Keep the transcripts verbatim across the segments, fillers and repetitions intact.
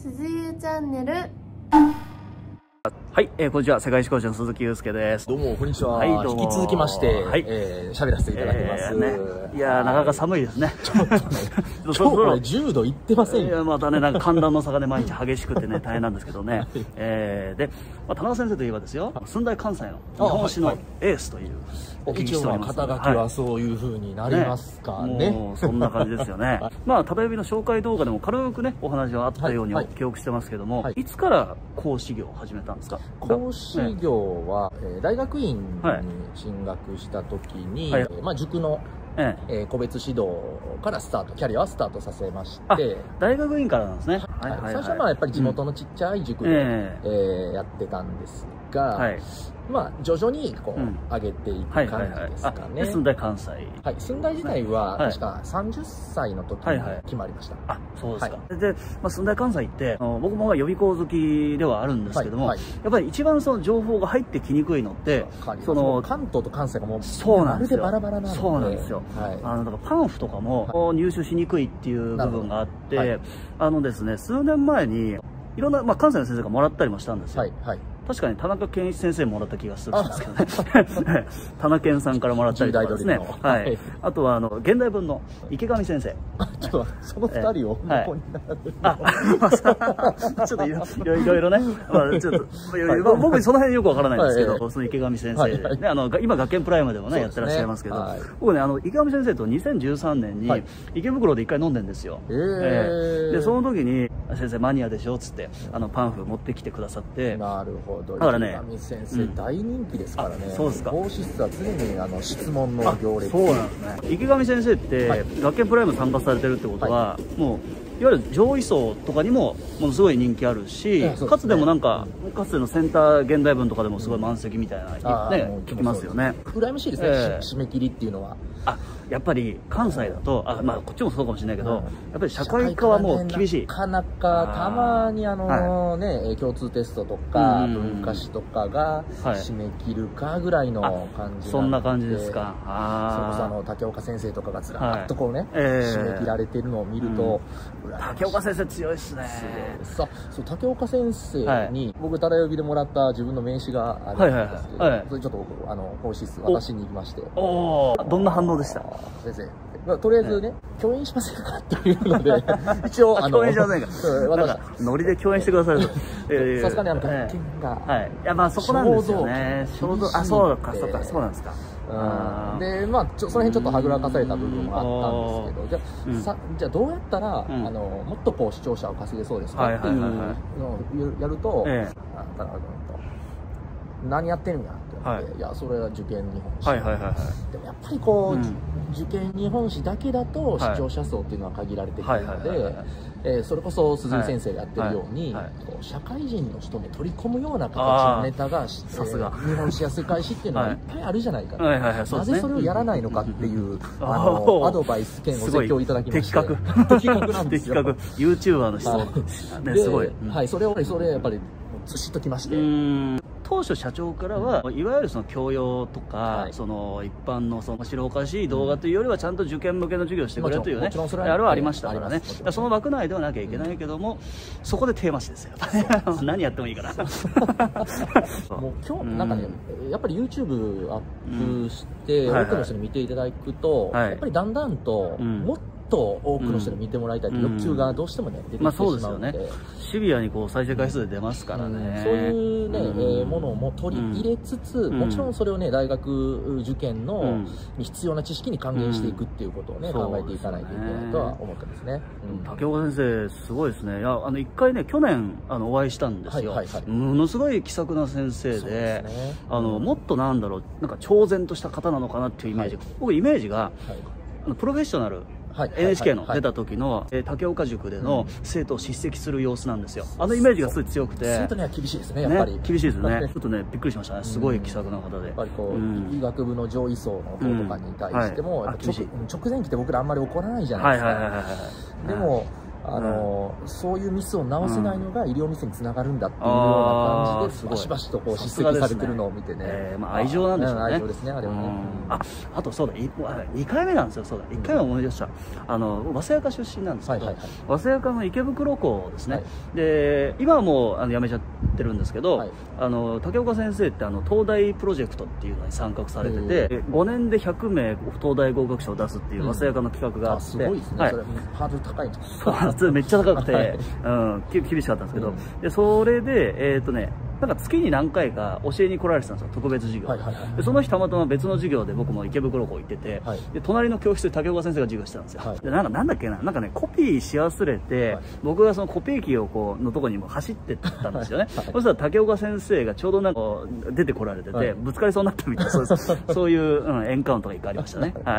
鈴ゆチャンネル。 はい、えー、こんにちは。世界史コーチの鈴木祐介です。 どうも、こんにちは。 はい、どうも。 引き続きまして、 はい、 えー、喋らせていただきます。 えー、ね、いやー、なかなか寒いですね。 ちょっとね、今日これじゅうどいってませんよ。 いや、またね、なんか寒暖の差がね、毎日激しくてね、大変なんですけどね。はい、えー、で、まあ、田中先生といえばですよ、駿台関西の日本史のエースという、お聞きしております。 一応、肩書きはそういう風になりますかね。 もう、そんな感じですよね。まあ、食べ指の紹介動画でも軽くね、お話はあったように記憶してますけども、いつから講師業を始めたんですか？ 講師業は、えー、大学院に進学した時に、はい、まあ塾の、えええー、個別指導からスタート、キャリアはスタートさせまして、 大学院からなんですね。 最初はまあやっぱり地元のちっちゃい塾で、うんえー、やってたんですが、はい、まあ徐々にこう、うん、上げていく感じですかね。 駿台関西。 はい、駿台自体は確かさんじゅっさいの時に決まりました。 あ、そうですか。はい、で、まあ、駿台関西って僕も予備校好きではあるんですけども、はいはい、やっぱり一番その情報が入ってきにくいのって、 その関東と関西がもうそうなんですよ。 バラバラなので、 そうなんですよ。はい、あのだからパンフとかも入手しにくいっていう部分があって、はい、あのですね、数年前にいろんな、まあ、関西の先生がもらったりもしたんですよ。はいはい、確かに田中健一先生もらった気がするんですけどね。田中健さんからもらったりとかですね。はい。あとはあの現代文の池上先生。 ちょっとその二人を横に並べて。 あ、ちょっといろいろいろね。まあちょっと僕その辺よくわからないんですけど、その池上先生ね、あの今学研プライムでもねやってらっしゃいますけど、僕ねあの池上先生とにせんじゅうさんねんに池袋で一回飲んでんですよ。でその時に先生マニアでしょっつってあのパンフ持ってきてくださって。 なるほど。 だからね、 池上先生大人気ですからね。 そうですか。 講師室は常にあの質問の行列。 そうなんですね。池上先生って学研プライム参加されてるってことは、もういわゆる上位層とかにもものすごい人気あるし、かつでもなんかかつてのセンター現代文とかでもすごい満席みたいなね聞きますよね。 羨ましいですね。締め切りっていうのは。 あ、やっぱり関西だと、あ、まあこっちもそうかもしれないけど、やっぱり社会科はもう厳しい。 なかなかたまにあのね共通テストとか文化史とかが締め切るかぐらいの感じ。 そんな感じですか。 それこそあの竹岡先生とかがずらっとこうね締め切られてるのを見ると、 竹岡先生強いですね。 さあ、そう竹岡先生に僕たら呼びでもらった自分の名刺があるんですけど、それちょっとあの講師室渡しに行きまして。 おお、どんな反応でした？ 先生、まあ、とりあえずね、共演しませんかっていうので、一応、あの、 共演しませんか。なんか、ノリで共演してくださると。 さすがにあの、学研が。 はい。いや、まあ、そこなんですよね。衝動、あ、そうか、そうか、そうなんですか。 で、まあ、ちょ、その辺ちょっとはぐらかされた部分もあったんですけど、じゃあ、さ、じゃあどうやったら、あの、もっとこう、視聴者を稼げそうですかっていうのをやると、何やってるんやって言って、いや、それは受験日本史。でもやっぱりこう、受験日本史だけだと視聴者層っていうのは限られてくるので、それこそ鈴井先生がやってるように、社会人の人も取り込むような形のネタが、さすが日本史や世界史っていうのはいっぱいあるじゃないか。なぜそれをやらないのかっていう、あの、アドバイス兼ご説教いただきまして。 的確。的確なんですよ。的確。YouTuber の人。ね、すごい。 はい、それを、それやっぱり、ずしっときまして。 当初社長からは、いわゆるその教養とか、はい、その一般のその面白おかしい動画というよりはちゃんと受験向けの授業をしてくれというね、あれはありましたからね。その枠内ではなきゃいけないけども、そこでテーマ誌ですよ。何やってもいいから。 もう今日なんかね、やっぱり YouTube アップして多くの人に見ていただくと、やっぱりだんだんともっと多くの人に見てもらいたいという欲求がどうしてもね出てきてしまうので、 シビアにこう再生回数で出ますからね。 そういうねものも取り入れつつ、もちろんそれをね大学受験の必要な知識に還元していくっていうことをね考えていかないといけないとは思ってますね。 竹岡先生すごいですね。いやあの一回ね去年あのお会いしたんですよ。ものすごい気さくな先生で、あのもっとなんだろうなんか超然とした方なのかなっていうイメージ。僕イメージがプロフェッショナルエヌエイチケー の出た時の竹岡塾での生徒を叱責する様子なんですよ。あのイメージがすごい強くて、 生徒には厳しいですね、やっぱり。 厳しいですね。ちょっとねびっくりしましたね。すごい気さくな方で。 やっぱりこう医学部の上位層の子とかに対しても直前期って僕らあんまり怒らないじゃないですか。でもあのそういうミスを直せないのが医療ミスにつながるんだっていうような感じでバシバシとこう叱責されてるのを見てね、 えーまあ、愛情なんでしょうね。 愛情ですね、あれはね。 ああとそうだ、にかいめなんですよ。そうだ、いっかいめ思い出した。あの早稲岡出身なんですけど、早稲岡の池袋校ですね、はい、で今はもうあの辞めちゃってるんですけど、はい、あの竹岡先生ってあの東大プロジェクトっていうのに参画されてて、ごねんでひゃくめい東大合格者を出すっていう早稲岡の企画があって、うん、すごいですね、はい、それハードル高いとそうめっちゃ高くて、はい、うん、厳しかったんですけど、うん、でそれでえっ、ー、とねなんか月に何回か教えに来られてたんですよ、特別授業。でその日たまたま別の授業で僕も池袋校行ってて、はい、で隣の教室で竹岡先生が授業してたんですよ。はい、でなんかなんだっけな、なんかねコピーし忘れて、はい、僕がそのコピー機をこうのとこにも走ってったんですよね。はい、そしたら竹岡先生がちょうどなんか出てこられてて、はい、ぶつかりそうになったみたいな、そうそういう、うん、エンカウントがいっかいありましたね。はい。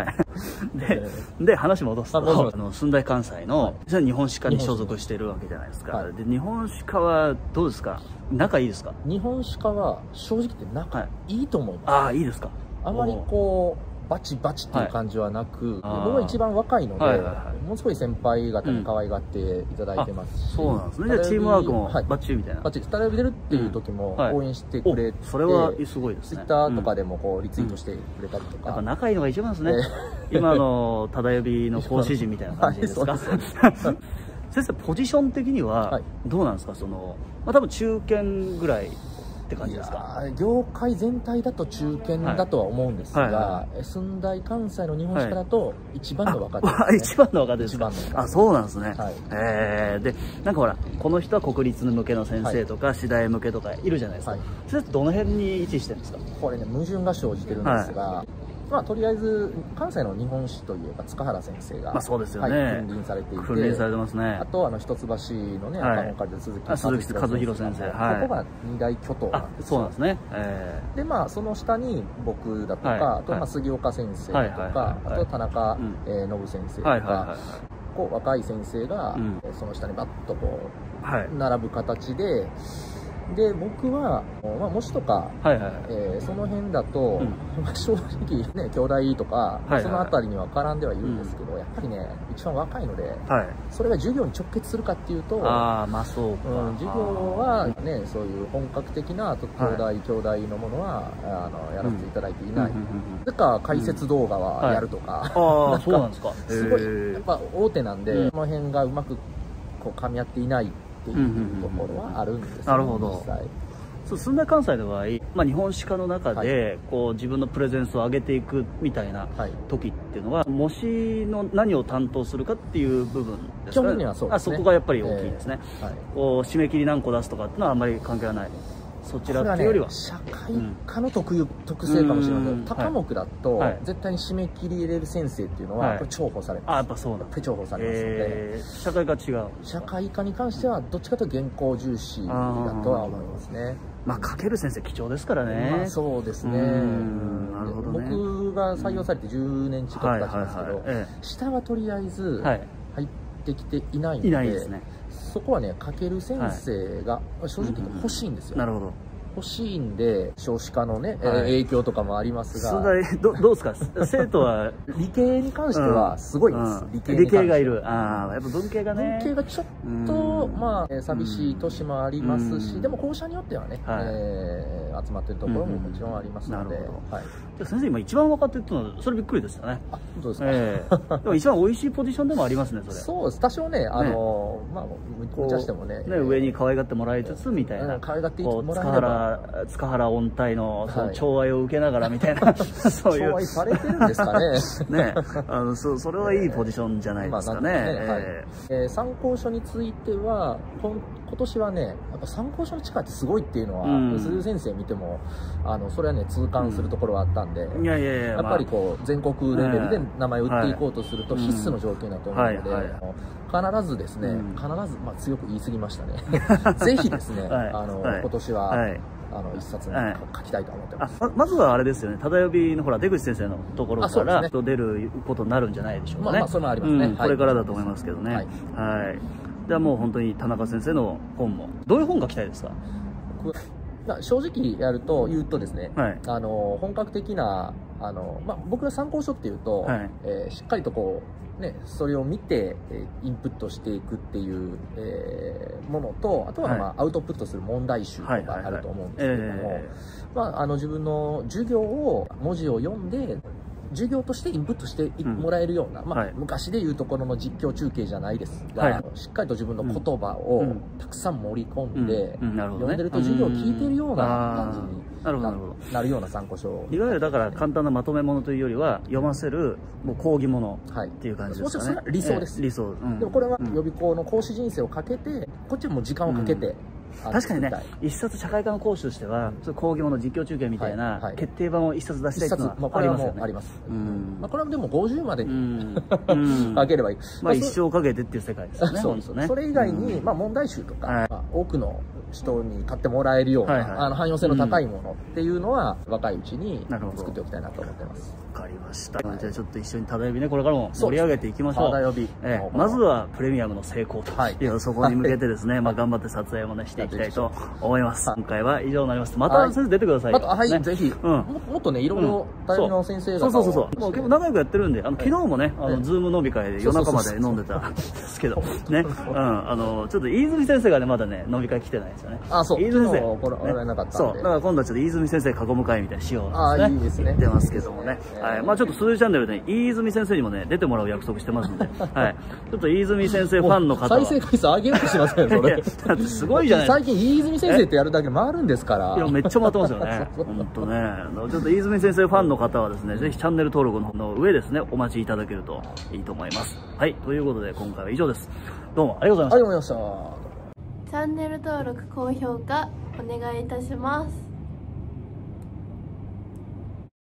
でで話戻すと、あの駿台関西の、はい、日本歯科に所属してるわけじゃないですか。はい、で日本歯科はどうですか、仲いいですか？ 日本歯科は正直言って仲いいと思います。 ああ、いいですか。 あまりこうバチバチっていう感じはなく、はい、僕は一番若いので、はいはいはい、ものすごい先輩方に可愛がっていただいてますし、 うん、そうなんですね。じゃあチームワークもバッチリみたいな。 バッチリ。タレビ出るっていう時も応援してくれて、 うん、それはすごいですね。 ツイッターとかでもこうリツイートしてくれたりとか。 やっぱ仲いいのが一番ですね。今のただ呼びの講師陣みたいな感じですか。はい、先生ポジション的にはどうなんですか、その、まあ、多分中堅ぐらいって感じですか？ 業界全体だと中堅だとは思うんですが、駿台関西の日本歯科だと一番の若手ですね。 一番の若手ですか？あ、そうなんですね。はい、えー、でなんかほらこの人は国立向けの先生とか私大向けとかいるじゃないですか。はい、それってどの辺に位置してるんですか？ これね矛盾が生じてるんですが。はい、まあ、とりあえず関西の日本史といえば塚原先生が、 まあそうですよね、 はい、君臨されていて、 君臨されてますね。 あとあの一橋のね、赤門会で鈴木和弘先生、はい、 ここが二大巨頭なんですよ。 そうなんですね。えー、 でまあその下に僕だとか、はい、あとまあ杉岡先生とか、あと田中信先生とか、こう若い先生が、うん、その下にバッとこう、はい、並ぶ形で。で僕は、まあ、模試とか、えその辺だと、うん、正直ね兄弟とか、はいはいはい、その辺りには絡んではいるんですけど、うん、やっぱりね一番若いので、はい、それが授業に直結するかっていうと、 あまあそうか、 うん、授業はねそういう本格的な兄弟、はい、兄弟のものはあのやらせていただいていない。だから解説動画はやるとか、 うんはい、あそうなんですか。 すごいやっぱ大手なんで、うん、その辺がうまくこう噛み合っていないっていうところはあるんです、ね、 なるほど。そう駿台関西の場合、まあ、日本歯科の中で、はい、こう自分のプレゼンスを上げていくみたいな時っていうのは、はい、模試の何を担当するかっていう部分ですかね。基本的にはそうですね。 あそこがやっぱり大きいですね。えーはい、こう締め切り何個出すとかっていうのはあんまり関係はない。そちらっていうよりは、ね、 社会科の特有、うん、特性かもしれません。他科目だと、はい、絶対に締め切り入れる先生っていうのは、はい、これ重宝されます。 あ、やっぱそうだ。 重宝されますので、 えー、社会科違う。 社会科に関してはどっちかというと原稿重視だとは思いますね。 まあ書ける先生貴重ですからね。 まあ、そうですね。なるほどね。僕が採用されてじゅうねん近く経ちますけど、下はとりあえず入ってきていないので、いないですね。そこはね、書ける先生が正直欲しいんですよ。 なるほど。 欲しいんで少子化のね、はい、影響とかもありますが、 どどうですか生徒は理系に関してはすごいです、うん、 理系理系がいる。ああやっぱ文系がね、 文系がちょっとまあ寂しい年もありますし、でも校舎によってはね、はい、えー、集まってるところももちろんありますので、はい、 先生今一番分かってるのはそれびっくりでしたね。 あ、本当ですか。 えー、でも一番美味しいポジションでもありますねそれ。 そうです。多少ねあのー、まあ無茶してもね、 ね上に可愛がってもらいつつみたいな、 可愛がってもらえれば塚原音体のその寵愛を受けながらみたいな、そういう寵愛されてるんですかね。 ね、あの そ, それはいいポジションじゃないですかね。 え参考書については今年はねやっぱ参考書の力ってすごいっていうのは、うん、鈴木先生見てもあのそれはね痛感するところはあったんで、うん、いやいやいややっぱりこう全国レベルで名前を売っていこうとすると必須の条件だと思うので、必ずですね、うん、必ず、まあ、強く言い過ぎましたね。ぜひですね、はい、あの、はい、今年は、はい、あの一冊に書きたいと思ってます。 はい、ま, まずはあれですよね、ただ呼びのほら出口先生のところからね、出ることになるんじゃないでしょうかね。まあ、まあそれもありますね、うん、これからだと思いますけどね。はい、はい、じゃあもう本当に田中先生の本もどういう本書きたいですか？ 正直やると言うとですね、はい、あの本格的なあの、まあ、僕が参考書っていうと、はい、えー、しっかりとこうね、それを見てインプットしていくっていう、えー、ものと、あとは、まあ、はい、アウトプットする問題集とかあると思うんですけれども、まあ、あの自分の授業を文字を読んで授業としてインプットしてもらえるような、うん、まあ、はい、昔でいうところの実況中継じゃないですが、はい、しっかりと自分の言葉をたくさん盛り込んで、うんうん、読んでると授業を聞いてるような感じになる, ななるような参考書、 いわゆるだから簡単なまとめ物というよりは読ませるもう講義物っていう感じですかね。 もちろんそれは理想です、 えー、理想、うん、 でもこれは予備校の講師人生をかけて、こっちも時間をかけて、うん、 確かにね、一冊社会科の講師としては、うん、講義物実況中継みたいな決定版を一冊出したいっていうのはありますよね。 あります。まあこれはでもごじゅうまでにかければいい。 まあ一生かけてっていう世界ですよね。 そうですね。それ以外にまあ問題集とか多くの人に買ってもらえるようなあの汎用性の高いものっていうのは若いうちに作っておきたいなと思ってます。 わかりました。じゃあちょっと一緒にただ呼びね、これからも盛り上げていきましょう。 ただ呼び。 まずはプレミアムの成功というそこに向けてですね、まあ頑張って撮影もねしていきたいと思います。今回は以上になります。また先生出てくださいよ。 はい、ぜひ。もっとね、いろいろ大学の先生がそうそうそう。もう結構仲良くやってるんで、あの昨日もね、あのズーム飲み会で夜中まで飲んでたんですけど、ね、うん、あのちょっと飯泉先生がねまだね飲み会来てないですよね。 あ、そう。 飯泉先生。 これなかったんで。 そう。だから今度はちょっと飯泉先生囲む会みたいにしようなんてね。あ、いいですね。 言ってますけどもね。はい。まあちょっと数字チャンネルで飯泉先生にもね出てもらう約束してますんで、はい。ちょっと飯泉先生ファンの方は再生回数上げようとしてませんそれ。 だってすごいじゃない。 最近飯泉先生ってやるだけ回るんですから。 いやめっちゃ回ってますよね。本当ね。ちょっと飯泉先生ファンの方はですね、ぜひチャンネル登録の上ですねお待ちいただけるといいと思います。はい。ということで今回は以上です。どうもありがとうございました。 ありがとうございました。 チャンネル登録高評価お願いいたします。